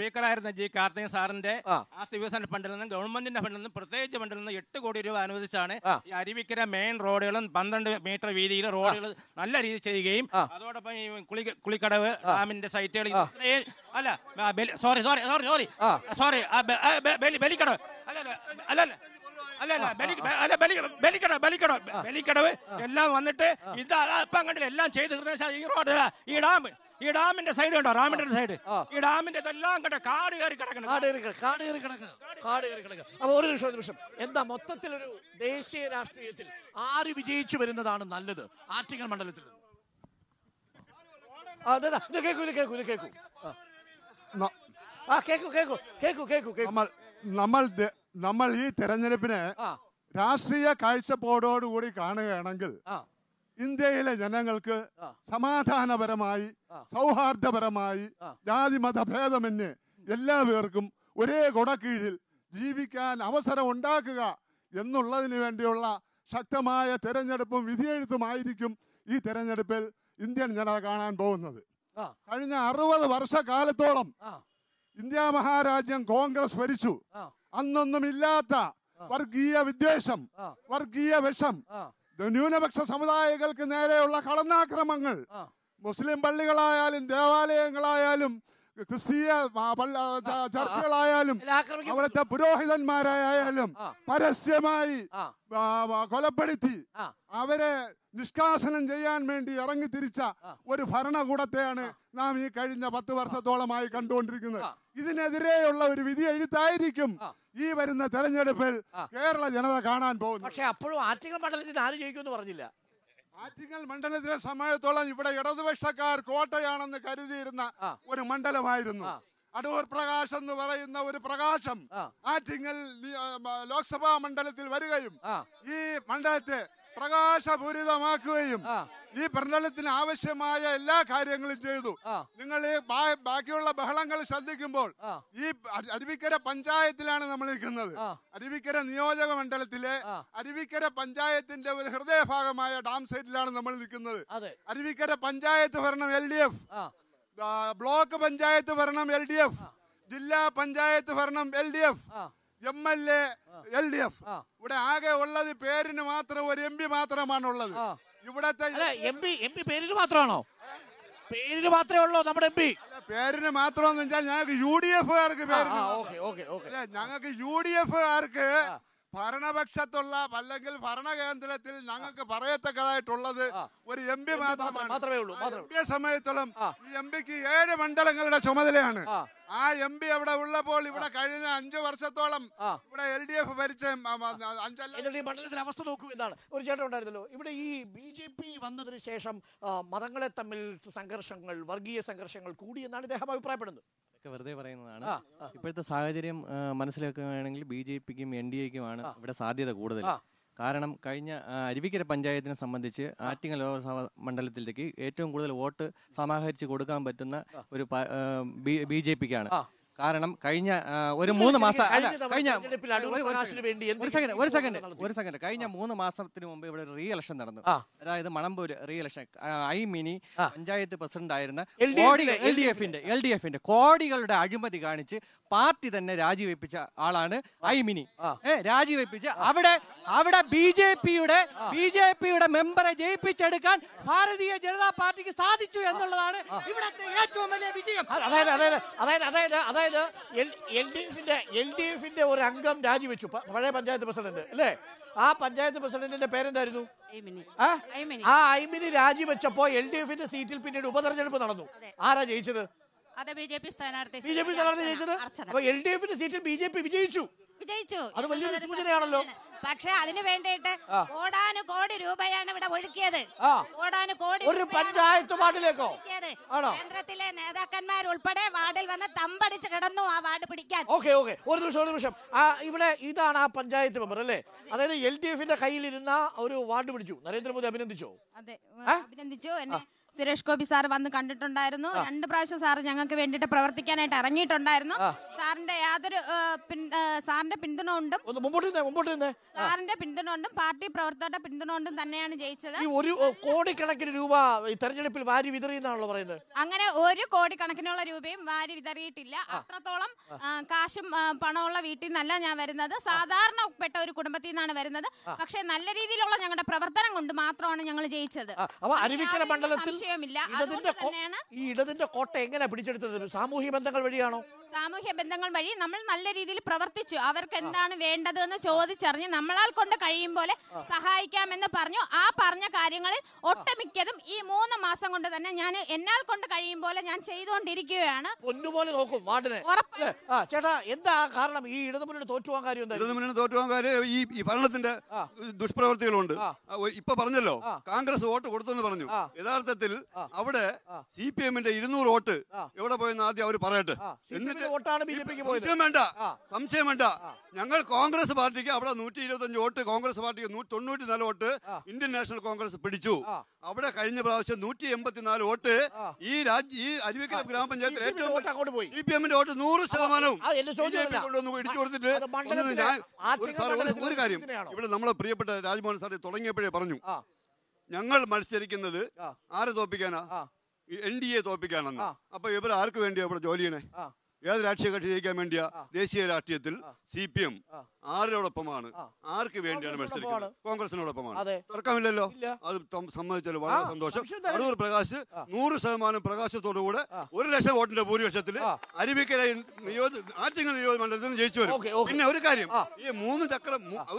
സ്പീക്കറായിരുന്ന G Karthikan സാറിന്റെ ആസ്തി വികസന ഫണ്ടിൽ നിന്നും ഗവൺമെന്റിന്റെ ഫണ്ടിൽ നിന്നും പ്രത്യേകിച്ച് ഫണ്ടിൽ നിന്ന് 8 കോടി രൂപ അനുവദിച്ചാണ് ഈ അരുവിക്കര മെയിൻ റോഡുകളും 12 മീറ്റർ വീതിയിൽ റോഡുകൾ നല്ല രീതിയിൽ ചെയ്യുകയും അതോടൊപ്പം ഈ കുളിക്കടവ് ഡാമിന്റെ സൈറ്റുകൾ അല്ല സോറി ബലിക്കടവ് ബലിക്കടവ് എല്ലാം വന്നിട്ട് ഇത് ഇപ്പം കണ്ടില്ല എല്ലാം ചെയ്ത് ഈ റോഡ് ഈ ഡാമിന്റെ സൈഡ് കണ്ടോ റാമിന്റെ സൈഡ് ഈ ഡാമിന്റെ ഇതെല്ലാം കണ്ടോ കാട് കയറി കിടക്കണം. അപ്പൊ ഒരു നിമിഷം എന്താ മൊത്തത്തിലൊരു ദേശീയ രാഷ്ട്രീയത്തിൽ ആര് വിജയിച്ചു വരുന്നതാണ് നല്ലത് ആറ്റിങ്ങൽ മണ്ഡലത്തിൽ? നമ്മൾ ഈ തെരഞ്ഞെടുപ്പിനെ രാഷ്ട്രീയ കാഴ്ചപ്പാടോടുകൂടി കാണുകയാണെങ്കിൽ ഇന്ത്യയിലെ ജനങ്ങൾക്ക് സമാധാനപരമായി സൗഹാർദ്ദപരമായി ജാതിമത ഭേദമന്യേ എല്ലാവർക്കും ഒരേ കൊടക്കീഴിൽ ജീവിക്കാൻ അവസരം ഉണ്ടാക്കുക എന്നുള്ളതിന് വേണ്ടിയുള്ള ശക്തമായ തെരഞ്ഞെടുപ്പും വിധിയെഴുത്തുമായിരിക്കും ഈ തെരഞ്ഞെടുപ്പിൽ ഇന്ത്യൻ ജനത കാണാൻ പോകുന്നത്. കഴിഞ്ഞ 60 വർഷക്കാലത്തോളം ഇന്ത്യ മഹാരാജ്യം കോൺഗ്രസ് ഭരിച്ചു. അന്നൊന്നുമില്ലാത്ത വർഗീയ വിദ്വേഷം, വർഗീയ വിഷം, ന്യൂനപക്ഷ സമുദായങ്ങൾക്ക് നേരെയുള്ള കടന്നാക്രമങ്ങൾ മുസ്ലിം പള്ളികളായാലും ദേവാലയങ്ങളായാലും ക്രിസ്തീയ ചർച്ചകളായാലും അവിടുത്തെ പുരോഹിതന്മാരായാലും പരസ്യമായി കൊലപ്പെടുത്തി അവരെ നിഷ്കാസനം ചെയ്യാൻ വേണ്ടി ഇറങ്ങിത്തിരിച്ച ഒരു ഭരണകൂടത്തെയാണ് നാം ഈ കഴിഞ്ഞ 10 വർഷത്തോളമായി കണ്ടുകൊണ്ടിരിക്കുന്നത്. ഇതിനെതിരെയുള്ള ഒരു വിധി എഴുത്തായിരിക്കും ഈ വരുന്ന തെരഞ്ഞെടുപ്പിൽ കേരള ജനത കാണാൻ പോകുന്നത്. പക്ഷേ അപ്പോഴും ആറ്റിങ്ങൽ മണ്ഡലത്തിൽ ആര് ജയിക്കുമെന്ന് പറഞ്ഞില്ല. ആറ്റിങ്ങൽ മണ്ഡലത്തിലെ സമയത്തോളം ഇവിടെ ഇടതുപക്ഷക്കാർ കോട്ടയാണെന്ന് കരുതിയിരുന്ന ഒരു മണ്ഡലമായിരുന്നു. അടൂർ പ്രകാശ് എന്ന് പറയുന്ന ഒരു പ്രകാശം ആറ്റിങ്ങൽ ലോക്സഭാ മണ്ഡലത്തിൽ വരികയും ഈ മണ്ഡലത്തെ പ്രകാശപൂരിതമാക്കുകയും ഈ മണ്ഡലത്തിന് ആവശ്യമായ എല്ലാ കാര്യങ്ങളും ചെയ്തു. നിങ്ങൾ ഈ ബാക്കിയുള്ള ബഹളങ്ങൾ ശ്രദ്ധിക്കുമ്പോൾ ഈ അരുവിക്കര പഞ്ചായത്തിലാണ് നമ്മൾ നിൽക്കുന്നത്. അരുവിക്കര നിയോജക മണ്ഡലത്തിലെ അരുവിക്കര പഞ്ചായത്തിന്റെ ഒരു ഹൃദയഭാഗമായ ഡാം സൈറ്റിലാണ് നമ്മൾ നിൽക്കുന്നത്. അരുവിക്കര പഞ്ചായത്ത് ഭരണം LDF, ബ്ലോക്ക് പഞ്ചായത്ത് ഭരണം LDF, ജില്ലാ പഞ്ചായത്ത് ഭരണം LDF, MLA LDF. ഇവിടെ ആകെ ഉള്ളത് പേരിന് മാത്രം ഒരു MP മാത്രമാണുള്ളത്. ഇവിടത്തെ MP പേരിന് മാത്രമാണോ? പേരിന് മാത്രമേ ഉള്ളൂ നമ്മുടെ MP? പേരിന് മാത്രമെന്ന് വെച്ചാൽ ഞങ്ങൾക്ക് UDF-കാർക്ക് ഞങ്ങൾക്ക് UDF-കാർക്ക് ഭരണപക്ഷത്തുള്ള അല്ലെങ്കിൽ ഭരണകേന്ദ്രത്തിൽ ഞങ്ങൾക്ക് പറയത്തക്കതായിട്ടുള്ളത് ഒരു MP മാത്രമേ ഉള്ളൂ. MP സമയത്തോളം ഈ MPക്ക് 7 മണ്ഡലങ്ങളുടെ ചുമതലയാണ്. ആ MP അവിടെ ഉള്ളപ്പോൾ ഇവിടെ കഴിഞ്ഞ 5 വർഷത്തോളം ഇവിടെ LDF ഭരിച്ച മണ്ഡലത്തിലെ അവസ്ഥ നോക്കൂ. എന്താണ് ഒരു ചേട്ടൻ ഉണ്ടായിരുന്നല്ലോ ഇവിടെ ഈ BJP വന്നതിന് ശേഷം മതങ്ങളെ തമ്മിൽ സംഘർഷങ്ങൾ, വർഗീയ സംഘർഷങ്ങൾ കൂടി എന്നാണ് ഇദ്ദേഹം അഭിപ്രായപ്പെടുന്നത്. വെറുതെ പറയുന്നതാണ്. ഇപ്പോഴത്തെ സാഹചര്യം മനസ്സിലാക്കുകയാണെങ്കിൽ BJPക്കും NDAക്കുമാണ് ഇവിടെ സാധ്യത കൂടുതൽ. കാരണം കഴിഞ്ഞ അരുവിക്കര പഞ്ചായത്തിനെ സംബന്ധിച്ച് ആറ്റിങ്ങൽ ലോക്സഭാ മണ്ഡലത്തിലേക്ക് ഏറ്റവും കൂടുതൽ വോട്ട് സമാഹരിച്ച് കൊടുക്കാൻ പറ്റുന്ന ഒരു BJPക്കാണ്. കാരണം കഴിഞ്ഞ ഒരു 3 മാസം ഒരു സെക്കൻഡ് കഴിഞ്ഞ 3 മാസത്തിന് മുമ്പ് ഇവിടെ ഒരു റീ ഇലക്ഷൻ നടന്നു. അതായത് മണമ്പൂർ റീ ഇലക്ഷൻ. ഐമിനി പഞ്ചായത്ത് പ്രസിഡന്റ് ആയിരുന്ന LDF-ന്റെ കോടികളുടെ അഴിമതി കാണിച്ച് പാർട്ടി തന്നെ രാജിവെപ്പിച്ച ആളാണ് ഐമിനി. രാജിവെപ്പിച്ച് അവിടെ ബിജെപിയുടെ മെമ്പറെ ജയിപ്പിച്ചെടുക്കാൻ ഭാരതീയ ജനതാ പാർട്ടിക്ക് സാധിച്ചു എന്നുള്ളതാണ് ഇവിടുത്തെ ഏറ്റവും വലിയ വിജയം. അതായത് LDF-ന്റെ ഒരു അംഗം രാജിവെച്ചു, പഴയ പഞ്ചായത്ത് പ്രസിഡന്റ് അല്ലേ? ആ പഞ്ചായത്ത് പ്രസിഡന്റിന്റെ പേരെന്തായിരുന്നു? ആ ഐമിനി രാജിവെച്ചപ്പോ LDF-ന്റെ സീറ്റിൽ പിന്നീട് ഉപതെരഞ്ഞെടുപ്പ് നടന്നു. ആരാ ജയിച്ചത്? BJP സ്ഥാനാർത്ഥി ജയിച്ചത്. അപ്പൊ LDF-ന്റെ സീറ്റിൽ BJP വിജയിച്ചു. അത് വലിയൊരു സൂചനയാണല്ലോ. പക്ഷെ അതിന് വേണ്ടിയിട്ട് കോടാനുകോടി രൂപയാണ് ഇവിടെ ഒഴുക്കിയത്. ഒരു പഞ്ചായത്ത് വാർഡിലേക്കോ? കേന്ദ്രത്തിലെ നേതാക്കന്മാർ ഉൾപ്പെടെ വാർഡിൽ വന്ന് തമ്പടിച്ച് കിടന്നു ആ വാർഡ് പിടിക്കാൻ. ഓക്കെ ഒരു നിമിഷം. ഇവിടെ ഇതാണ് ആ പഞ്ചായത്ത് മെമ്പർ അല്ലേ? അതായത് LDF-ന്റെ കയ്യിലിരുന്ന ഒരു വാർഡ് പിടിച്ചു. നരേന്ദ്രമോദി അഭിനന്ദിച്ചോ? അതെ, അഭിനന്ദിച്ചു. എന്നെ സുരേഷ് ഗോപി സാർ വന്ന് കണ്ടിട്ടുണ്ടായിരുന്നു. 2 പ്രാവശ്യം സാർ ഞങ്ങൾക്ക് വേണ്ടിയിട്ട് പ്രവർത്തിക്കാനായിട്ട് ഇറങ്ങിയിട്ടുണ്ടായിരുന്നു. സാറിന്റെ യാതൊരു സാറിന്റെ പിന്തുണ കൊണ്ടും സാറിന്റെ പിന്തുണ കൊണ്ടും പാർട്ടി പ്രവർത്തകരുടെ പിന്തുണ കൊണ്ടും തന്നെയാണ് ജയിച്ചത്. ഈ 1 കോടിക്കണക്കിന് രൂപ ഈ തെരഞ്ഞെടുപ്പിൽ വാരി വിതറിയെന്നാണല്ലോ പറയുന്നത്. അങ്ങനെ 1 കോടിക്കണക്കിനുള്ള രൂപയും വാരി വിതറിയിട്ടില്ല. അത്രത്തോളം കാശും പണമുള്ള വീട്ടിൽ നിന്നല്ല ഞാൻ വരുന്നത്, സാധാരണപ്പെട്ട ഒരു കുടുംബത്തിൽ നിന്നാണ് വരുന്നത്. പക്ഷെ നല്ല രീതിയിലുള്ള ഞങ്ങളുടെ പ്രവർത്തനം കൊണ്ട് മാത്രമാണ് ഞങ്ങൾ ജയിച്ചത്. അരുവിക്കര മണ്ഡലത്തിൽ സംശയമില്ല. ഈ ഇടതിന്റെ കോട്ട എങ്ങനെ പിടിച്ചെടുത്തത്? സാമൂഹ്യ ബന്ധങ്ങൾ വഴിയാണോ? സാമൂഹ്യ ബന്ധങ്ങൾ വഴി നമ്മൾ നല്ല രീതിയിൽ പ്രവർത്തിച്ചു. അവർക്ക് എന്താണ് വേണ്ടത് എന്ന് ചോദിച്ചറിഞ്ഞ് നമ്മളാൽ കൊണ്ട് കഴിയും പോലെ സഹായിക്കാമെന്ന് പറഞ്ഞു. ആ പറഞ്ഞ കാര്യങ്ങളിൽ ഒട്ടുമിക്കതും ഈ 3 മാസം കൊണ്ട് തന്നെ ഞാൻ എന്നാൽ കൊണ്ട് കഴിയും പോലെ ഞാൻ ചെയ്തുകൊണ്ടിരിക്കുകയാണ്. ഒന്നുപോലെ നോക്കും വാർഡിനെ. ചേട്ടാ, എന്താ കാരണം ഈ ഇടതുമുന്നണി തോറ്റുപോകാൻ കാര്യം? ഇടതുമുന്നണി തോറ്റുപോകാൻ കാര്യം ഈ ഭരണത്തിന്റെ ദുഷ്പ്രവർത്തികളുണ്ട്. ഇപ്പൊ പറഞ്ഞല്ലോ കോൺഗ്രസ് വോട്ട് കൊടുത്തെന്ന് പറഞ്ഞു. യഥാർത്ഥത്തിൽ അവിടെ CPM-ന്റെ 200 വോട്ട് എവിടെ പോയെന്ന് ആദ്യം അവർ പറയട്ടെ. എന്നിട്ട് സംശയം വേണ്ട. ഞങ്ങൾ കോൺഗ്രസ് പാർട്ടിക്ക് അവിടെ 125 വോട്ട്, കോൺഗ്രസ് പാർട്ടിക്ക് 94 വോട്ട് ഇന്ത്യൻ നാഷണൽ കോൺഗ്രസ് പിടിച്ചു. അവിടെ കഴിഞ്ഞ പ്രാവശ്യം 184 വോട്ട് ഈ അരുവിക്കര ഗ്രാമപഞ്ചായത്തിൽ ഏറ്റവും CPM-ന്റെ വോട്ട് 100% കൊണ്ടുവന്ന് ഇടിച്ചു കൊടുത്തിട്ട്. ഒരു കാര്യം ഇവിടെ നമ്മളെ പ്രിയപ്പെട്ട രാജ്മോഹൻ സാർ തുടങ്ങിയപ്പോഴേ പറഞ്ഞു, ഞങ്ങൾ മത്സരിക്കുന്നത് ആരെ തോപ്പിക്കാനാ? NDA തോപ്പിക്കാനെന്ന്. അപ്പൊ ഇവർ ആർക്ക് വേണ്ടിയാ ഇവിടെ ജോലി ചെയ്യണേ? ഏത് രാഷ്ട്രീയ കക്ഷി ജയിക്കാൻ വേണ്ടിയാ? ദേശീയ രാഷ്ട്രീയത്തിൽ CPM ആരോടൊപ്പമാണ്, ആർക്ക് വേണ്ടിയാണ് മത്സരിക്കുന്നത്? കോൺഗ്രസിനോടൊപ്പമാണ്. തർക്കമില്ലല്ലോ. അത് സമ്മതിച്ചാൽ വളരെ സന്തോഷം. അടൂർ പ്രകാശ് 100% പ്രകാശത്തോടുകൂടെ 1 ലക്ഷം വോട്ടിന്റെ ഭൂരിപക്ഷത്തിൽ അരുവിക്കര ആറ്റിങ്ങൽ നിയോജകമണ്ഡലത്തിൽ ജയിച്ചു വരും. പിന്നെ ഒരു കാര്യം, ഈ 3 ചക്രം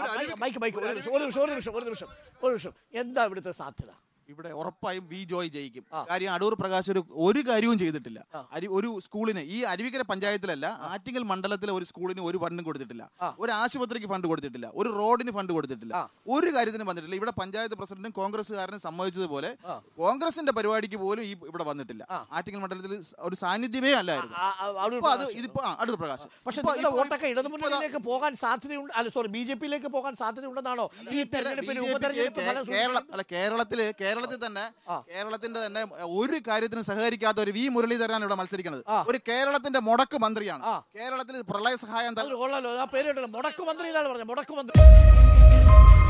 എന്താ ഇവിടുത്തെ സാധ്യത? ഇവിടെ ഉറപ്പായും വി ജോയ് ജയിക്കും. കാര്യം അടൂർ പ്രകാശ് ഒരു കാര്യവും ചെയ്തിട്ടില്ല. ഒരു സ്കൂളിന്, ഈ അരുവിക്കര പഞ്ചായത്തിലല്ല, ആറ്റിങ്ങൽ മണ്ഡലത്തിലെ ഒരു സ്കൂളിന് ഒരു ഫണ്ടും കൊടുത്തിട്ടില്ല, ഒരു ആശുപത്രിക്ക് ഫണ്ട് കൊടുത്തിട്ടില്ല, ഒരു റോഡിന് ഫണ്ട് കൊടുത്തിട്ടില്ല, ഒരു കാര്യത്തിനും വന്നിട്ടില്ല. ഇവിടെ പഞ്ചായത്ത് പ്രസിഡന്റും കോൺഗ്രസ്സുകാരനും സമ്മതിച്ചതുപോലെ കോൺഗ്രസിന്റെ പരിപാടിക്ക് പോലും ഇവിടെ വന്നിട്ടില്ല. ആറ്റിങ്ങൽ മണ്ഡലത്തിൽ ഒരു സാന്നിധ്യമേ അല്ലായിരുന്നു. അടൂർ പ്രകാശ്. പക്ഷേ വോട്ടൊക്കെ ഇടതുമുന്നണിയിലേക്ക് പോകാൻ സാധ്യതയുണ്ട്, BJP-യിലേക്ക് പോകാൻ സാധ്യതയുണ്ടെന്നാണോ ഈ തെരഞ്ഞെടുപ്പിൽ? കേരളത്തിന്റെ തന്നെ ഒരു കാര്യത്തിന് സഹകരിക്കാത്ത ഒരു വി മുരളീധരനാണ് ഇവിടെ മത്സരിക്കുന്നത്. ഒരു കേരളത്തിന്റെ മുടക്ക് മന്ത്രിയാണ്. കേരളത്തിൽ പ്രളയ സഹായം മുടക്ക് മന്ത്രി എന്നാണ് പറഞ്ഞത്. മുടക്ക് മന്ത്രി